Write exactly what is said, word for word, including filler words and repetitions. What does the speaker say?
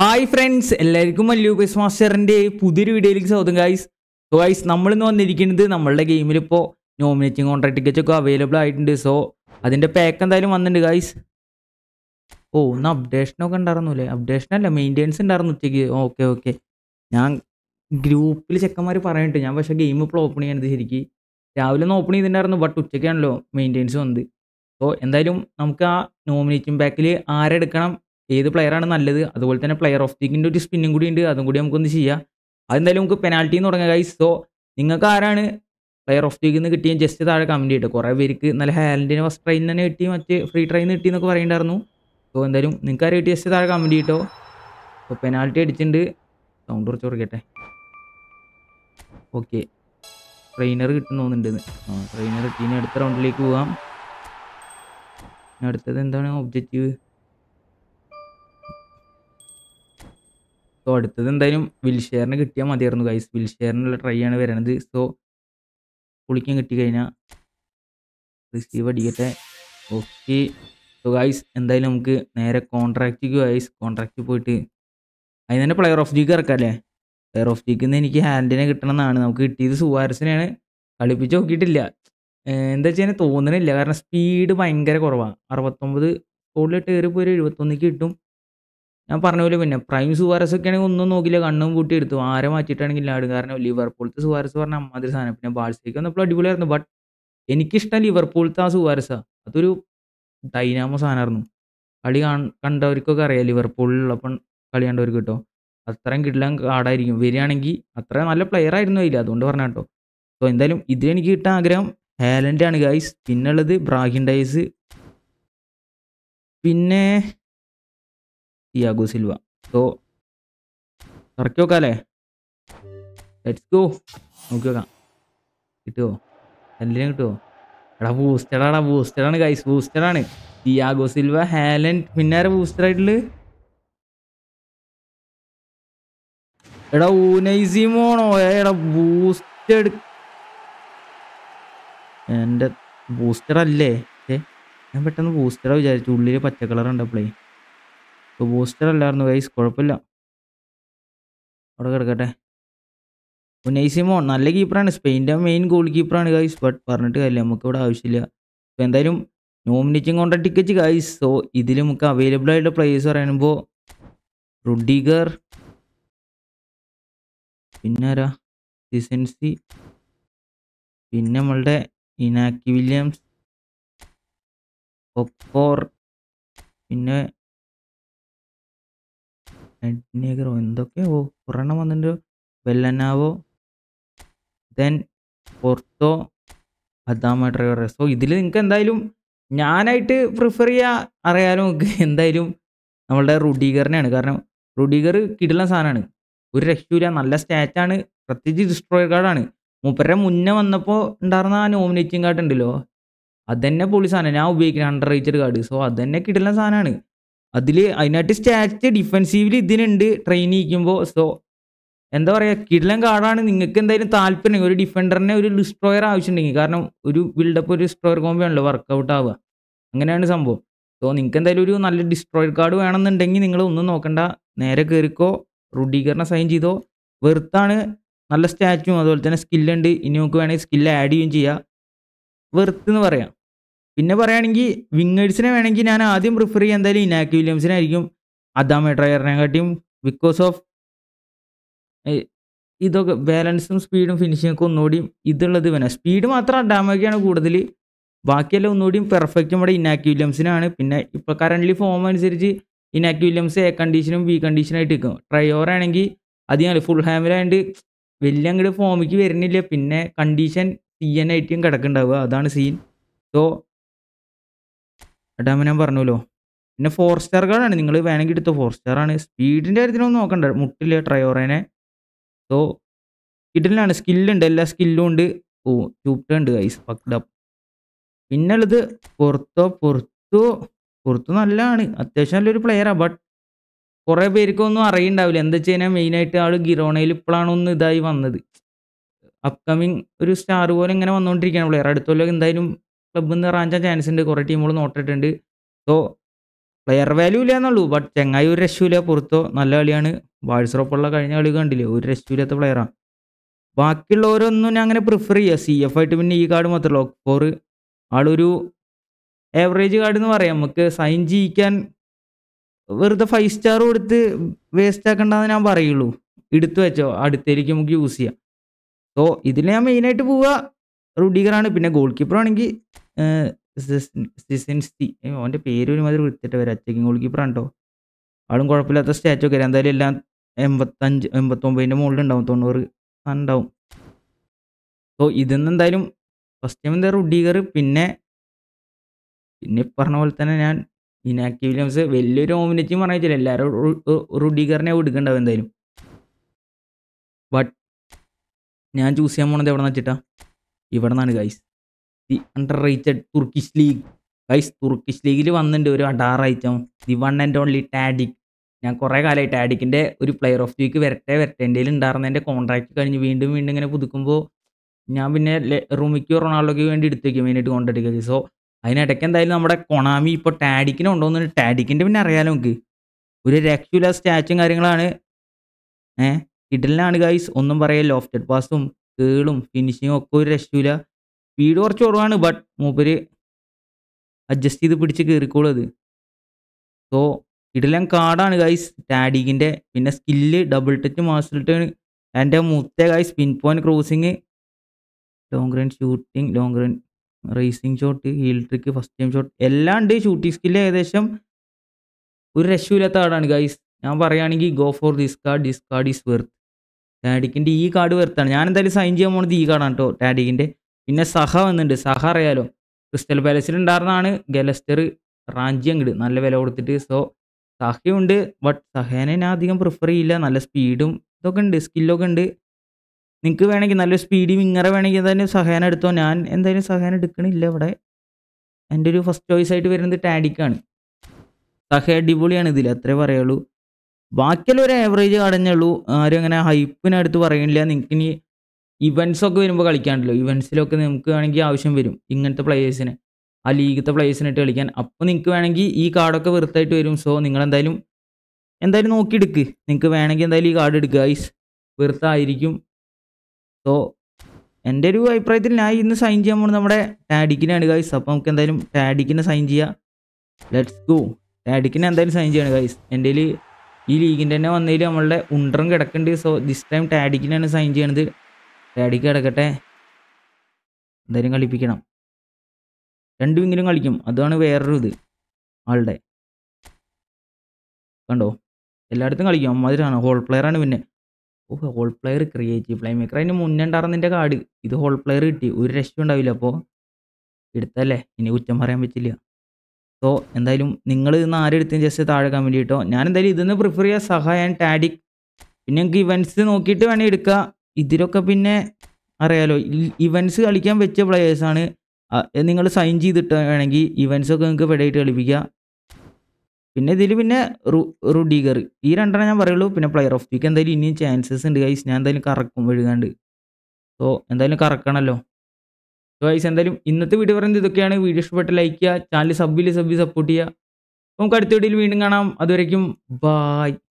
Hi friends, എല്ലാവർക്കും Mallu guys മാസ്റ്ററിൻ്റെ പുതിയൊരു വീഡിയോയിലേക്ക് സ്വാഗതം ഗൈസ്. സോ ഗൈസ്, നമ്മളിന്ന് വന്നിരിക്കുന്നത് നമ്മളുടെ ഗെയിമിൽ ഇപ്പോൾ നോമിനേറ്റിംഗ് കോൺട്രാക്ട് ടിക്കറ്റ്സ് ഒക്കെ അവൈലബിൾ ആയിട്ടുണ്ട്. സോ അതിൻ്റെ പാക്ക് എന്തായാലും വന്നിട്ടുണ്ട് ഗൈസ്. ഓ ഒന്ന് അപ്ഡേഷനൊക്കെ ഉണ്ടായിരുന്നു അല്ലേ? അപ്ഡേഷൻ അല്ല, മെയിൻ്റെനൻസ് ഉണ്ടായിരുന്നു ഉച്ചയ്ക്ക്. ഓക്കെ ഓക്കെ, ഞാൻ ഗ്രൂപ്പിൽ ചെക്കന്മാർ പറഞ്ഞിട്ട് ഞാൻ പക്ഷേ ഗെയിം ഇപ്പോൾ ഓപ്പൺ ചെയ്യാനത് ശരിക്കും രാവിലെ ഒന്ന് ഓപ്പൺ ചെയ്തിട്ടുണ്ടായിരുന്നു. ബട്ട് ഉച്ചയ്ക്കാണല്ലോ മെയിൻ്റെനൻസ് വന്നത്. സോ എന്തായാലും നമുക്ക് ആ നോമിനേറ്റിംഗ് പാക്കിൽ ആരെടുക്കണം, ഏത് പ്ലെയറാണ് നല്ലത്, അതുപോലെ തന്നെ പ്ലെയർ ഓഫ് ദീക്കിൻ്റെ ഒരു സ്പിന്നും കൂടി ഉണ്ട്, അതും കൂടി നമുക്കൊന്ന് ചെയ്യാം. അതെന്തായാലും നമുക്ക് പെനാൽറ്റി എന്ന് തുടങ്ങാം ഗൈസ്. സോ നിങ്ങൾക്ക് ആരാണ് പ്ലെയർ ഓഫ് ദീക്കിൽ നിന്ന് കിട്ടിയ ജസ്റ്റ് താഴെ കമൻറ്റ് ചെയ്തിട്ട്. കുറേ പേർക്ക് നല്ല ഹാലൻഡിന് ഫസ്റ്റ് ട്രെയിൻ തന്നെ കിട്ടി, മറ്റ് ഫ്രീ ട്രെയിൻ കിട്ടി എന്നൊക്കെ പറയുന്നുണ്ടായിരുന്നു. സോ എന്തായാലും നിങ്ങൾക്ക് ആരും കിട്ടി ജസ്റ്റ് താഴെ കമൻറ്റ് ചെയ്തിട്ടോ. അപ്പോൾ പെനാൽറ്റി അടിച്ചിട്ടുണ്ട്. സൗണ്ട് കുറച്ച് കുറയ്ക്കട്ടെ. ഓക്കെ, ട്രെയിനർ കിട്ടുന്നു തോന്നുന്നുണ്ടെന്ന്. ആ ട്രെയിനർ കിട്ടി. ഇനി അടുത്ത റൗണ്ടിലേക്ക് പോവാം. അടുത്തത് എന്താണ് ഒബ്ജക്റ്റീവ്? സോ അടുത്തത് എന്തായാലും വിൽഷെയറിന് കിട്ടിയാൽ മതിയായിരുന്നു ഗൈസ്. വിൽഷെയറിനുള്ള ട്രൈ ആണ് വരണത്. സോ കുളിക്കാൻ കിട്ടിക്കഴിഞ്ഞാൽ റിസീവ് അടിക്കട്ടെ. ഓക്കെ, സോ ഗൈസ് എന്തായാലും നമുക്ക് നേരെ കോൺട്രാക്റ്റിക്ക് ഗൈസ്. കോൺട്രാക്റ്റിൽ പോയിട്ട് അതിന് തന്നെ പ്ലെയർ ഓഫ് ദീക്ക് ഇറക്കാം അല്ലേ? പ്ലെയർ ഓഫ് ദീക്കിൽ നിന്ന് എനിക്ക് ഹാൻഡിനെ കിട്ടണമെന്നാണ്. നമുക്ക് കിട്ടിയത് സുവാരസിനെയാണ്. കളിപ്പിച്ച് നോക്കിയിട്ടില്ല, എന്താ വെച്ചാൽ തോന്നണില്ല. കാരണം സ്പീഡ് ഭയങ്കര കുറവാണ്. അറുപത്തൊമ്പത് സ്കോഡിലിട്ട് കയറിപ്പോൾ ഒരു എഴുപത്തൊന്നിക്ക് കിട്ടും. ഞാൻ പറഞ്ഞ പോലെ പിന്നെ പ്രൈം സുവാരസ് ഒക്കെ ആണെങ്കിൽ ഒന്നും നോക്കില്ല, കണ്ണും കൂട്ടി എടുത്തു. ആരെ മാറ്റിയിട്ടാണെങ്കിൽ ആടും. കാരണം ലിവർപൂളത്തെ സുവാരസ് പറഞ്ഞാൽ അമ്മാതിരി സാധനം. പിന്നെ ബാഴ്സയ്ക്ക് വന്നപ്പോൾ അടിപൊളിയായിരുന്നു. ബട്ട് എനിക്കിഷ്ടം ലിവർപൂളത്തെ ആ സുവാരസാണ്. അതൊരു ഡൈനാമോ സാധനമായിരുന്നു. കളി കാ കണ്ടവർക്കൊക്കെ അറിയാം, ലിവർപൂളിലുള്ളപ്പം കളി കണ്ടവർക്ക് കേട്ടോ. അത്രയും കിട്ടാൻ കാർഡായിരിക്കും വരികയാണെങ്കിൽ. അത്ര നല്ല പ്ലെയർ ആയിരുന്നു അതിൽ, അതുകൊണ്ട് പറഞ്ഞ കേട്ടോ. സോ എന്തായാലും ഇതിലെനിക്ക് കിട്ടാൻ ആഗ്രഹം ഹാലൻഡാണ് ഗൈസ്. പിന്നെ ഉള്ളത് ബ്രാഹിം ഡയസ്, പിന്നെ തിയാഗോ സിൽവ. സോ ഇറക്കി നോക്കാം അല്ലേ? Let's go. നോക്കി നോക്കാം കിട്ടുമോ, എന്തിനും കിട്ടുമോ. എടാ ബൂസ്റ്റഡാടാ, ബൂസ്റ്റഡാണ് ഗൈസ്, ബൂസ്റ്റഡാണ്. തിയാഗോ സിൽവ, ഹാലൻഡ്, പിന്നെ ആരെ ബൂസ്റ്റർ ആയിട്ടുള്ളത്? എടാ ഊനൈസിമോണോ? എടാ ബൂസ്റ്റഡ്, എൻ്റെ ബൂസ്റ്റർ അല്ലേ? ഏ ഞാൻ പെട്ടെന്ന് ബൂസ്റ്ററാ വിചാരിച്ചു, ഉള്ളിൽ പച്ച കളർ ഉണ്ടപ്പോഴേ. ഇപ്പോൾ ബൂസ്റ്റർ അല്ലായിരുന്നു ഗൈസ്, കുഴപ്പമില്ല, അവിടെ കിടക്കട്ടെ. ഉനൈസിമോൺ നല്ല കീപ്പറാണ്, സ്പെയിൻ്റെ മെയിൻ ഗോൾ കീപ്പറാണ് ഗൈസ്. ബട്ട് പറഞ്ഞിട്ട് കാര്യമില്ല, നമുക്ക് ഇവിടെ ആവശ്യമില്ല. അപ്പോൾ എന്തായാലും nominating contract ticket guys. So ഇതിൽ നമുക്ക് അവൈലബിൾ ആയിട്ടുള്ള പ്ലേയേഴ്സ് പറയുമ്പോൾ റുഡിഗർ, പിന്നെ ആരാ, സിസൻസി, പിന്നെ നമ്മളുടെ ഇനാക്കി വില്യംസ്, ഒക്കോർ, പിന്നെ എഡ്നേഗറോ, എന്തൊക്കെയോ ഒരെണ്ണം വന്നിട്ട്, വെല്ലനാവോ, then Porto, Adama Traore. So ഇതിൽ നിങ്ങൾക്ക് എന്തായാലും ഞാനായിട്ട് പ്രിഫർ ചെയ്യുക അറിയാലോ നിങ്ങൾക്ക് എന്തായാലും നമ്മളുടെ റുഡിഗറിനെയാണ്. കാരണം റുഡിഗർ കിടിലൻ സാധനമാണ്, ഒരു രക്ഷയില്ല, നല്ല സ്റ്റാറ്റാണ്. പ്രത്യേകിച്ച് ഡിസ്ട്രോയർ കാർഡാണ്. മൂപ്പരുടെ മുന്നേ വന്നപ്പോൾ ഉണ്ടായിരുന്ന ആ നോമിനേറ്റിംഗ് കാർഡ് ഉണ്ടല്ലോ, അതന്നെ പൊളി സാധനം. ഞാൻ ഉപയോഗിക്കുന്നത് അണ്ടർ റേറ്റഡ് കാർഡ്. സോ അതന്നെ കിടിലൻ സാധനമാണ്. അതിൽ അതിനായിട്ട് സ്റ്റാറ്റ് ഡിഫെൻസീവിൽ ഇതിനുണ്ട് ട്രെയിൻ ചെയ്യിക്കുമ്പോൾ. സോ എന്താ പറയുക, കിടിലൻ കാർഡാണ്. നിങ്ങൾക്ക് എന്തായാലും താല്പര്യം ഒരു ഡിഫൻഡറിനെ ഒരു ഡിസ്ട്രോയർ ആവശ്യമുണ്ടെങ്കിൽ, കാരണം ഒരു ബിൽഡപ്പ് ഒരു ഡിസ്ട്രോയർ കോമ്പോ ആണല്ലോ വർക്കൗട്ട് ആവുക, അങ്ങനെയാണ് സംഭവം. സോ നിങ്ങൾക്ക് എന്തായാലും ഒരു നല്ല ഡിസ്ട്രോയർ കാർഡ് വേണമെന്നുണ്ടെങ്കിൽ നിങ്ങൾ ഒന്നും നോക്കണ്ട, നേരെ കയറിക്കോ, റുഡിഗറിനെ സൈൻ ചെയ്തോ. വെറുത്താണ്, നല്ല സ്റ്റാച്ചും അതുപോലെ തന്നെ സ്കില്ലുണ്ട്. ഇനി നമുക്ക് വേണമെങ്കിൽ സ്കില്ല് ആഡ് ചെയ്യുകയും ചെയ്യാം. വെറുത്ത് എന്ന് പറയാം. പിന്നെ പറയുകയാണെങ്കിൽ വിങ്ങേഴ്സിനെ വേണമെങ്കിൽ ഞാൻ ആദ്യം പ്രിഫർ ചെയ്യുക എന്തായാലും ഇനാക്കി വില്യംസിനായിരിക്കും, അദാമ ട്രയറിനെ കാട്ടിയും. ബിക്കോസ് ഓഫ് ഇതൊക്കെ ബാലൻസും സ്പീഡും ഫിനിഷിംഗ് ഒക്കെ ഒന്നുകൂടിയും ഇതുള്ളത് വേണം. സ്പീഡ് മാത്രം ഡാമേജാണ് കൂടുതൽ, ബാക്കിയെല്ലാം ഒന്നുകൂടിയും പെർഫെക്റ്റ് നമ്മുടെ ഇനാക്കി വില്യംസിനാണ്. പിന്നെ ഇപ്പോൾ കറൻ്റ്ലി ഫോം അനുസരിച്ച് ഇനാക്കി വില്യംസ് എ കണ്ടീഷനും ബി കണ്ടീഷനായിട്ട് നിൽക്കും. ട്രയോർ ആണെങ്കിൽ അധികം ഫുൾ ഹാമിലായതുകൊണ്ട് വലിയ അങ്ങോട്ട് ഫോമിക്ക് വരുന്നില്ല. പിന്നെ കണ്ടീഷൻ സി എൻ ആയിട്ടും കിടക്കുന്നുണ്ടാവുക, അതാണ് സീൻ. സോ ഡാമ ഞാൻ പറഞ്ഞല്ലോ. പിന്നെ ഫോർ സ്റ്റാർ കാർഡാണ്, നിങ്ങൾ വേണമെങ്കിൽ എടുത്തോ, ഫോർ സ്റ്റാറാണ്. സ്പീഡിൻ്റെ കാര്യത്തിലൊന്നും നോക്കണ്ട, മുട്ടില്ല ട്രയോറേനെ. സോ കിഡിലാണ്, സ്കില്ലുണ്ട്, എല്ലാ സ്കില്ലും ഉണ്ട്. ഓ ചൂപ്പുണ്ട് ഗൈസ്, ഫക്ഡ് അപ്പ്. പിന്നെ ഉള്ളത് പുറത്തോ, പുറത്തു പുറത്തു നല്ലതാണ്, അത്യാവശ്യം നല്ലൊരു പ്ലെയറാണ്. ബട്ട് കുറേ പേർക്കൊന്നും അറിയുണ്ടാവില്ല. എന്താ വെച്ച് കഴിഞ്ഞാൽ മെയിനായിട്ട് ആൾ ഗിറോണയിൽ ഇപ്പോഴാണ് ഒന്ന് ഇതായി വന്നത്. അപ്കമിങ് ഒരു സ്റ്റാർ പോലെ ഇങ്ങനെ വന്നുകൊണ്ടിരിക്കുകയാണ് പ്ലെയർ. അടുത്തുള്ള എന്തായാലും ക്ലബ്ബിൽ നിന്ന് റാഞ്ചാൻ ചാൻസ് ഉണ്ട്, കുറേ ടീമുകൾ നോട്ടിട്ടുണ്ട്. സോ പ്ലെയർ വാല്യൂ ഇല്ല എന്നുള്ളൂ. ബട്ട് ചെങ്ങായി ഒരു രക്ഷയില്ല. പുറത്തോ നല്ല കളിയാണ്. വാഴ്സറൊപ്പുള്ള കഴിഞ്ഞ കളി കണ്ടില്ലേ, ഒരു രക്ഷയില്ലാത്ത പ്ലെയറാണ്. ബാക്കിയുള്ളവരൊന്നും ഞാൻ അങ്ങനെ പ്രിഫർ ചെയ്യുക സി എഫ് ആയിട്ട്. പിന്നെ ഈ കാർഡ് മാത്രമല്ല, ലോക്ക് ഫോർ ആളൊരു ആവറേജ് കാർഡ് എന്ന് പറയാം. നമുക്ക് സൈൻ ചെയ്യിക്കാൻ വെറുതെ ഫൈവ് സ്റ്റാർ കൊടുത്ത് വേസ്റ്റ് ആക്കണ്ടെന്ന് ഞാൻ പറയുള്ളൂ. എടുത്തു വെച്ചോ, അടുത്തേക്ക് നമുക്ക് യൂസ് ചെയ്യാം. സോ ഇതിൽ ഞാൻ മെയിനായിട്ട് പോവുക റുഡിഗറാണ്. പിന്നെ ഗോൾ കീപ്പർ ആണെങ്കിൽ സിസിൻസ്റ്റി, അവൻ്റെ പേര് ഒരുമാതിരി വിളിച്ചിട്ട് വരാം. അച്ചക്കിങ് ഗോൾ കീപ്പറാണ് കേട്ടോ. ആളും കുഴപ്പമില്ലാത്ത സ്റ്റാറ്റ് ഒക്കെ എന്തായാലും എല്ലാം എൺപത്തഞ്ച് എൺപത്തൊമ്പതിൻ്റെ മുകളിലുണ്ടാവും, തൊണ്ണൂറ് ഉണ്ടാവും. സോ ഇതിന്ന് എന്തായാലും ഫസ്റ്റ് ടൈം എന്താ റുഡിഗർ. പിന്നെ പിന്നെ പറഞ്ഞ പോലെ തന്നെ ഞാൻ ഇനാക്ടി വില്യംസ് വലിയൊരു ഓമിനേറ്റും പറഞ്ഞില്ല. എല്ലാവരും റുഡിഗറിനെ എടുക്കണ്ടാവും എന്തായാലും. ബട്ട് ഞാൻ ചൂസ് ചെയ്യാൻ പോണത് എവിടെ നിന്ന് വെച്ചിട്ടാ, ഇവിടെ നിന്നാണ് guys. The underrated Turkish league. Guys Turkish ലീഗിൽ വന്നിട്ടുണ്ട് ഒരു അഡാർ item, the one and only Tadic. ഞാൻ കുറേ കാലമായി ടാഡിക്കിൻ്റെ ഒരു പ്ലെയർ ഓഫ് ദി വീക്ക് വരട്ടെ വരട്ടെ എൻ്റെ ഉണ്ടായിരുന്ന എൻ്റെ കോൺട്രാക്ട് കഴിഞ്ഞ് വീണ്ടും വീണ്ടും ഇങ്ങനെ പുതുക്കുമ്പോൾ ഞാൻ പിന്നെ റൂമിക്കോ റൊണാൾഡോയ്ക്ക് വേണ്ടി എടുത്ത് വയ്ക്കും മെയിനായിട്ട് കോൺട്രാക്ട്. സോ അതിനിടയ്ക്ക് എന്തായാലും നമ്മുടെ കൊണാമി ഇപ്പോൾ ടാഡിക്കിനെ ഉണ്ടോയെന്ന്, ടാഡിക്കിൻ്റെ പിന്നെ അറിയാലോ നമുക്ക്, ഒരു രക്ഷയില്ല സ്റ്റാച്ചും കാര്യങ്ങളാണ്. ഏഹ് കിഡലിനാണ് ഗൈസ്, ഒന്നും പറയാം. ലോഫ്റ്റഡ് പാസും കേളും ഫിനിഷിങ്ങും ഒക്കെ ഒരു രക്ഷയില്ല. സ്പീഡ് കുറച്ച് കുറവാണ്, ബട്ട് മൂപ്പര് അഡ്ജസ്റ്റ് ചെയ്ത് പിടിച്ച് കയറിക്കോളും അത്. സോ കിഡലൻ കാർഡാണ് ഗൈസ് ടാഡിക്കിൻ്റെ. പിന്നെ skill, double touch, master turn, എൻ്റെ മുത്ത guys pinpoint crossing, long range shooting, long range racing shot, heel trick, first time shot എല്ലാം ഉണ്ട്. ഷൂട്ടിംഗ് സ്കില്ല് ഏകദേശം ഒരു രക്ഷയില്ലാത്ത കാർഡാണ് ഗൈസ്. ഞാൻ പറയുകയാണെങ്കിൽ go for this card, this card is worth. ടാഡിക്കിൻ്റെ ഈ കാർഡ് വെർത്താണ്. ഞാൻ എന്തായാലും സൈൻ ചെയ്യാൻ പോകുന്നത് ഈ കാർഡാണ് കേട്ടോ, ടാഡിക്കിൻ്റെ. പിന്നെ സഹ വന്നിട്ടുണ്ട്. സഹ അറിയാലോ, ക്രിസ്റ്റൽ പാലസിൽ ഉണ്ടായിരുന്നതാണ്. ഗലസ്റ്റർ റാഞ്ചി അങ്ങോട്ട് നല്ല വില കൊടുത്തിട്ട്. സോ സഹയുണ്ട്, ബട്ട് സഹേനെ ഞാൻ അധികം പ്രിഫർ ചെയ്യില്ല. നല്ല സ്പീഡും ഇതൊക്കെ ഉണ്ട്, സ്കില്ലൊക്കെ ഉണ്ട്. നിങ്ങൾക്ക് വേണമെങ്കിൽ നല്ലൊരു സ്പീഡി വിങ്ങറെ വേണമെങ്കിൽ എന്തായാലും സഹേന എടുത്തോ. ഞാൻ എന്തായാലും സഹേന എടുക്കണില്ല ഇവിടെ. എൻ്റെ ഒരു ഫസ്റ്റ് ചോയ്സ് ആയിട്ട് വരുന്നത് ടാഡിക്കാണ്. സഹ അടിപൊളിയാണ് ഇതിൽ, അത്രേ പറയുള്ളൂ. ബാക്കിയെല്ലാം ഒരു ആവറേജ് കടഞ്ഞേ ഉള്ളൂ. ആരും അങ്ങനെ ഹൈപ്പിനടുത്ത് പറയുന്നില്ല. നിങ്ങൾക്ക് ഇനി ഇവൻറ്റ്സ് ഒക്കെ വരുമ്പോൾ കളിക്കാണ്ടല്ലോ, ഇവൻറ്റ്സിലൊക്കെ നിങ്ങൾക്ക് വേണമെങ്കിൽ ആവശ്യം വരും ഇങ്ങനത്തെ പ്ലേയേഴ്സിനെ, ആ ലീഗത്തെ പ്ലേയേഴ്സിനായിട്ട് കളിക്കാൻ. അപ്പോൾ നിങ്ങൾക്ക് വേണമെങ്കിൽ ഈ കാർഡൊക്കെ വെറുതായിട്ട് വരും. സോ നിങ്ങൾ എന്തായാലും എന്തായാലും നോക്കിയെടുക്ക്. നിങ്ങൾക്ക് വേണമെങ്കിൽ എന്തായാലും ഈ കാർഡ് എടുക്കുക ഗൈസ്, വെറുതായിരിക്കും. സോ എൻ്റെ ഒരു അഭിപ്രായത്തിൽ ഞാൻ ഇന്ന് സൈൻ ചെയ്യാൻ പോകുന്നത് നമ്മുടെ ടാഡിക്കിനാണ് ഗൈസ്. അപ്പോൾ നമുക്ക് എന്തായാലും ടാഡിക്കിനെ സൈൻ ചെയ്യാം. Let's go. ടാഡിക്കിനെ എന്തായാലും സൈൻ ചെയ്യണം ഗൈസ്. എൻ്റെ ഈ ലീഗിൻ്റെ തന്നെ വന്നതിൽ നമ്മളുടെ ഉണ്ടറും കിടക്കുന്നുണ്ട്. സോ ദിസ് ടൈം ടാഡിക്കിനാണ് സൈൻ ചെയ്യണത്. ടാഡിക്ക് കിടക്കട്ടെ, എന്തായാലും കളിപ്പിക്കണം. രണ്ട് വിങ്ങിലും കളിക്കും, അതാണ് വേറൊരു ഇത്. ആളുടെ കണ്ടോ, എല്ലായിടത്തും കളിക്കും. അമ്മാതിരാണ്, ഹോൾ പ്ലെയറാണ്. പിന്നെ oh hole player, creative playmaker മുന്നേ ഉണ്ടായിരുന്നതിൻ്റെ കാർഡ്. ഇത് ഹോൾ പ്ലെയർ കിട്ടി, ഒരു രക്ഷ ഉണ്ടാവില്ല. അപ്പോൾ എടുത്തല്ലേ, ഇനി കുറ്റം പറയാൻ പറ്റില്ല. സോ എന്തായാലും നിങ്ങൾ ഇന്ന് ആരെടുത്തും ജസ്റ്റ് താഴെ കമൻറ്റ് കിട്ടോ. ഞാൻ എന്തായാലും ഇതിന്ന് പ്രിഫർ ചെയ്യുക സഹ ആൻഡ് ടാഡിക്. പിന്നെ നിങ്ങൾക്ക് ഇവൻറ്റ്സ് നോക്കിയിട്ട് വേണേൽ എടുക്കുക. ഇതിലൊക്കെ പിന്നെ അറിയാലോ, ഇവൻറ്റ്സ് കളിക്കാൻ വെച്ച പ്ലെയേഴ്സാണ്. നിങ്ങൾ സൈൻ ചെയ്തിട്ട് വേണമെങ്കിൽ ഇവൻറ്റ്സൊക്കെ നിങ്ങൾക്ക് പെടായിട്ട് കളിപ്പിക്കുക. പിന്നെ ഇതിൽ പിന്നെ റു റുഡിഗർ ഈ രണ്ടെണ്ണം ഞാൻ പറയുള്ളൂ. പിന്നെ പ്ലെയർ ഓഫ് വീക്ക് എന്തായാലും ഇനിയും ചാൻസസ് ഉണ്ട് ഗൈസ്. ഞാൻ എന്തായാലും കറക്കും എഴുതാണ്ട്. സോ എന്തായാലും കറക്കണമല്ലോ. സോ ഗൈസ് എന്തായാലും ഇന്നത്തെ വീഡിയോ പറയുന്നത് ഇതൊക്കെയാണ്. വീഡിയോ ഇഷ്ടപ്പെട്ട് ലൈക്ക് ചെയ്യുക, ചാനൽ സബ്ബിൽ സബ്ബി സപ്പോർട്ട് ചെയ്യുക. നമുക്ക് അടുത്ത വീഡിയോയിൽ വീണ്ടും കാണാം. അതുവരേക്കും ബായ്.